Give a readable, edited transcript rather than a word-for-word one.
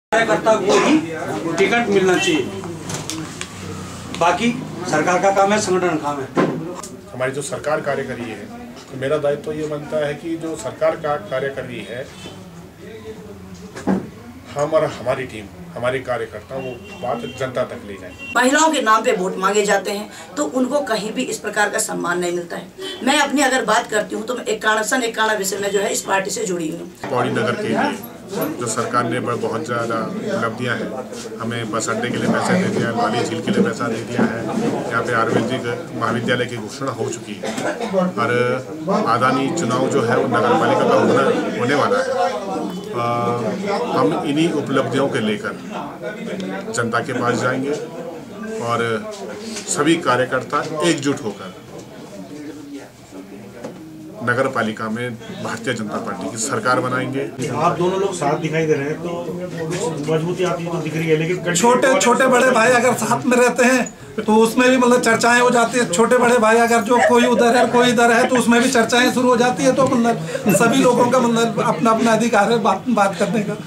कार्यकर्ता को ही टिकट मिलना चाहिए, बाकी सरकार का काम है, संगठन का काम है। हमारी जो सरकार कार्य कर रही है तो मेरा दायित्व तो ये बनता है कि जो सरकार का कार्य कर रही है हम और हमारी टीम, हमारे कार्यकर्ता वो बात जनता तक ले जाए। महिलाओं के नाम पे वोट मांगे जाते हैं तो उनको कहीं भी इस प्रकार का सम्मान नहीं मिलता है। मैं अपनी अगर बात करती हूँ तो मैं एकाणा विषय में जो है इस पार्टी से जुड़ी हूँ। पौड़ी नगर के लिए जो सरकार ने बहुत ज़्यादा उपलब्धियाँ हैं, हमें बस अड्डे के लिए पैसा दे दिया है, वाली झील के लिए पैसा दे दिया है, यहाँ पे आयुर्वेदिक महाविद्यालय की घोषणा हो चुकी है और आगामी चुनाव जो है वो नगर पालिका का होने वाला है। हम इन्हीं उपलब्धियों के लेकर जनता के पास जाएंगे और सभी कार्यकर्ता एकजुट होकर नगर पालिका में भारतीय जनता पार्टी की सरकार बनाएंगे। आप दोनों लोग साथ दिखाई दे रहे हैं तो मजबूती आती तो दिख रही है, लेकिन छोटे बड़े भाई अगर साथ में रहते हैं तो उसमें भी मतलब चर्चाएं हो जाती है। छोटे बड़े भाई अगर जो कोई उधर है कोई इधर है तो उसमें भी चर्चाएं शुरू हो जाती है। तो मतलब सभी लोगों का मतलब अपना अपना अधिकार है बात करने का।